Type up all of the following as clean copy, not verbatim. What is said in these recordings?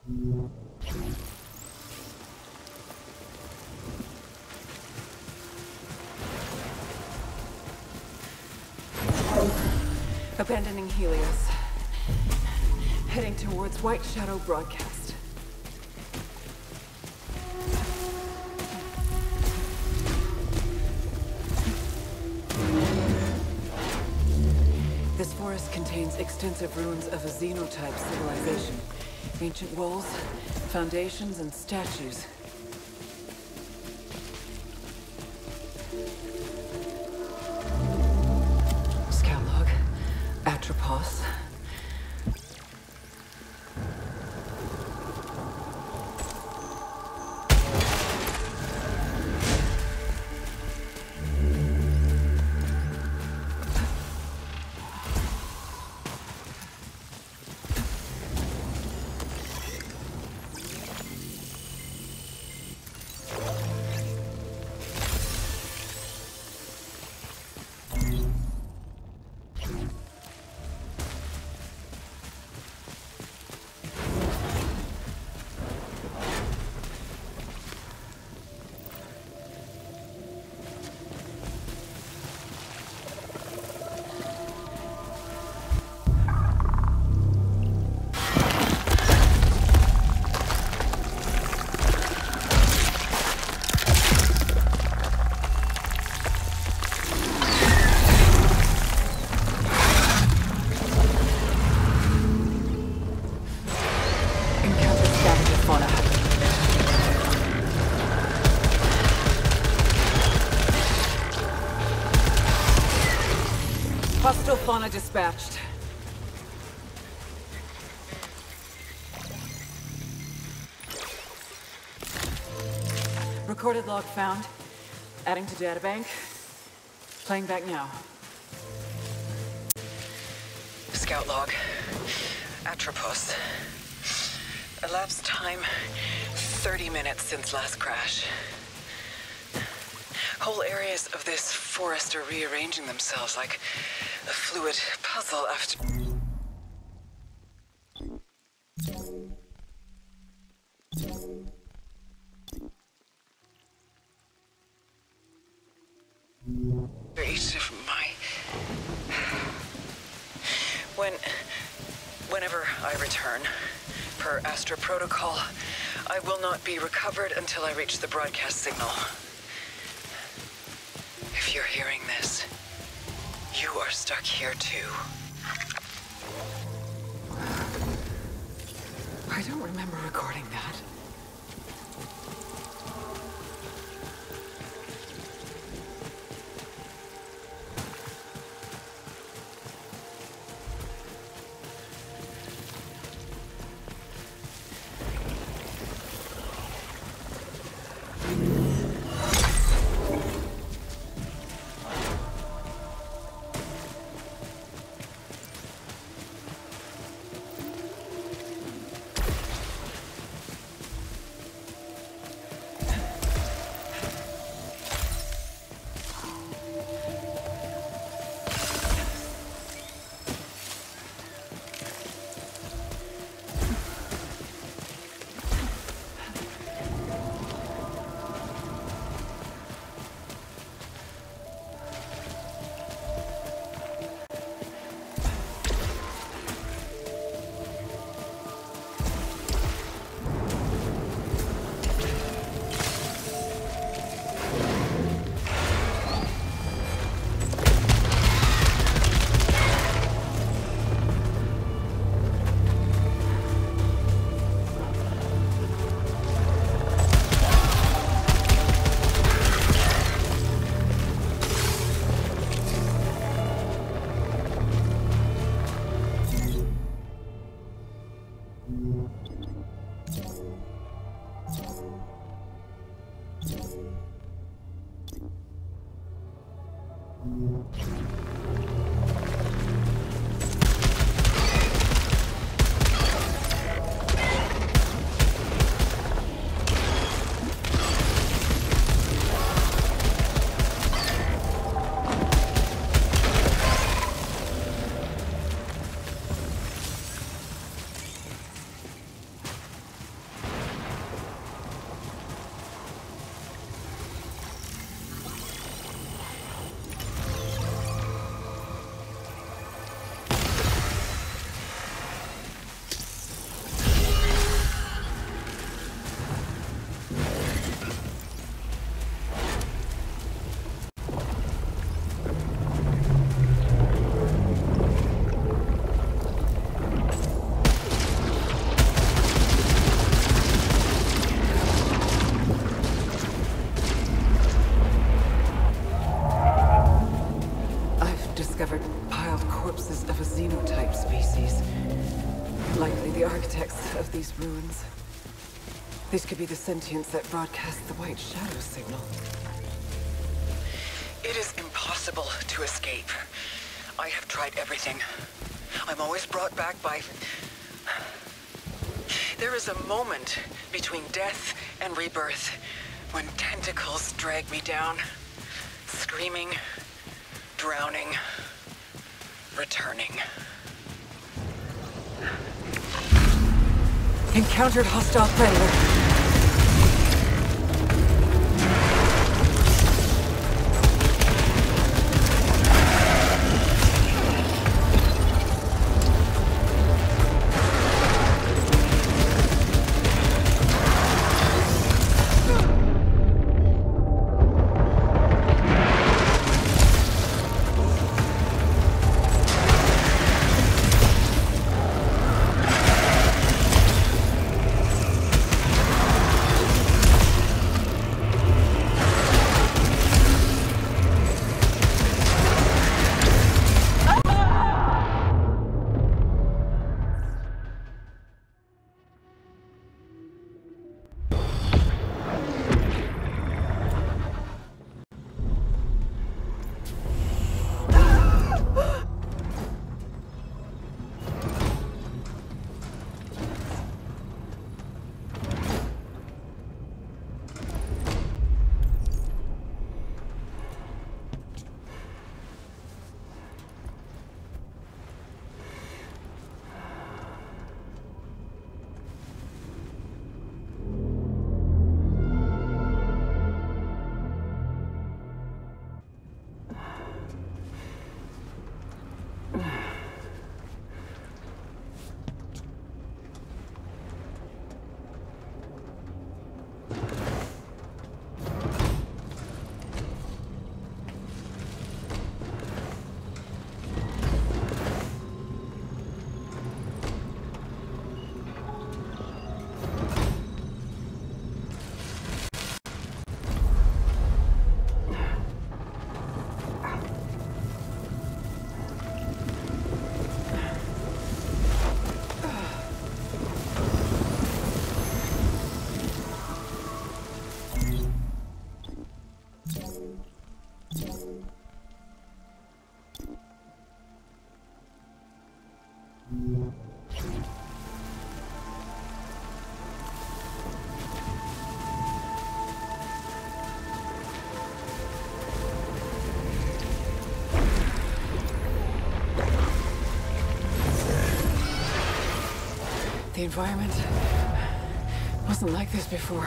Abandoning Helios. Heading towards White Shadow Broadcast. This forest contains extensive ruins of a Xenotype civilization. Ancient walls, foundations, and statues. Scout log. Atropos. Hostile fauna dispatched. Recorded log found. Adding to databank. Playing back now. Scout log. Atropos. Elapsed time, 30 minutes since last crash. Whole areas of this forest are rearranging themselves like a fluid puzzle after... each of my... Whenever I return, per Astra Protocol, I will not be recovered until I reach the broadcast signal. If you're hearing this, you are stuck here too. I don't remember recording that. architects of these ruins. These could be the sentients that broadcast the White Shadow signal. It is impossible to escape. I have tried everything. I'm always brought back by... There is a moment between death and rebirth when tentacles drag me down, screaming, drowning, returning. Encountered hostile predator. The environment wasn't like this before.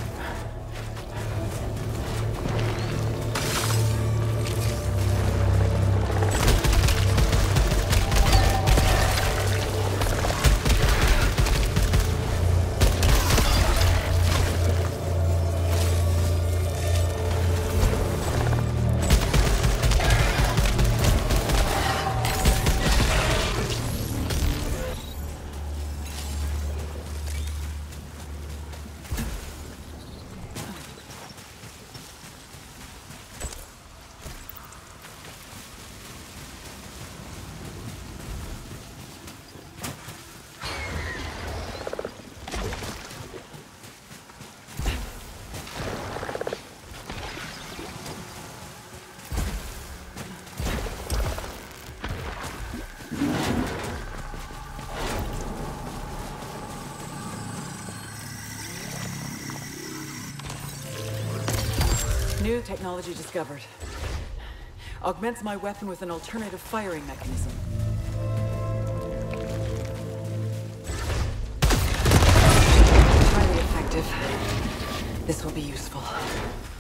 New technology discovered. Augments my weapon with an alternative firing mechanism. Highly effective. This will be useful.